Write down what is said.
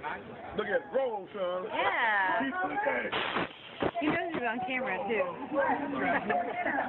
Look at roll, son. Yeah. Keep looking. He knows he's on camera, too.